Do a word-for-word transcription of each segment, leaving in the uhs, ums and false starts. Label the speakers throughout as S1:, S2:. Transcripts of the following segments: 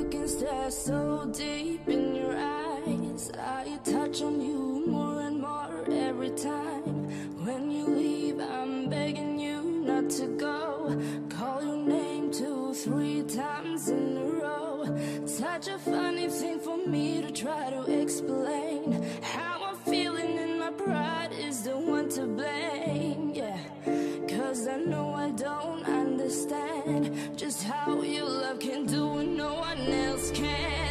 S1: can stare so deep in your eyes. I touch on you more and more every time. When you leave, I'm begging you not to go. Call your name two, three times in a row. Such a funny thing for me to try to explain. How I'm feeling and my pride is the one to blame. Yeah, cause I know I don't understand just how your love can do what no one else can.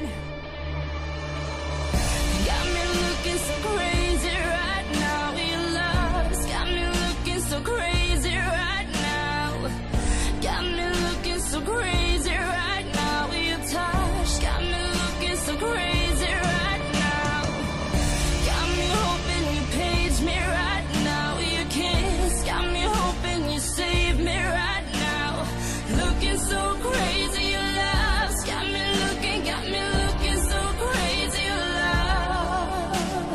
S1: Got me looking so crazy right now. Your love's got me looking so crazy right now. Got me looking so crazy right now. Your touch got me looking so crazy right now. Got me hoping you page me right now. Your kiss got me hoping you save me right now. Looking so crazy, your love's got me looking, got me looking so crazy, your love.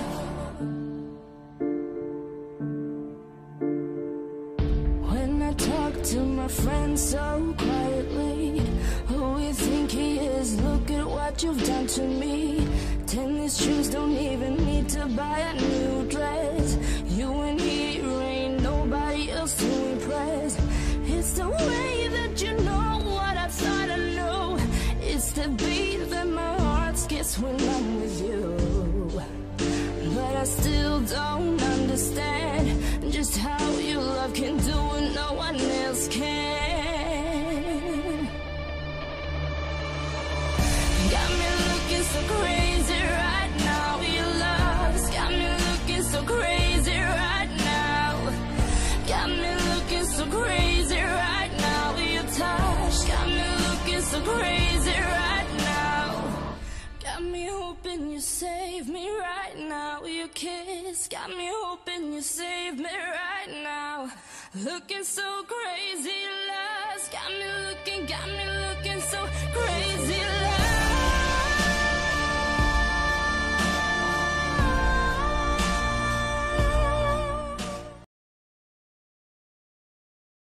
S1: When I talk to my friends so quietly, who you think he is? Look at what you've done to me. Tennis shoes don't even need to buy a new dress. You and he ain't nobody else to impress. It's the way that you know what I thought I knew. It's the beat that my heart skips when I'm with you. But I still don't understand just how your love can do what no one else can. Got me looking so crazy right now. Your love's got me looking so crazy right now. Got me looking so crazy right now. Your touch got me looking so crazy right now. Got me hoping you save me right now. Your kiss got me hoping you save me right now. Looking so crazy, love's got me looking, got me looking.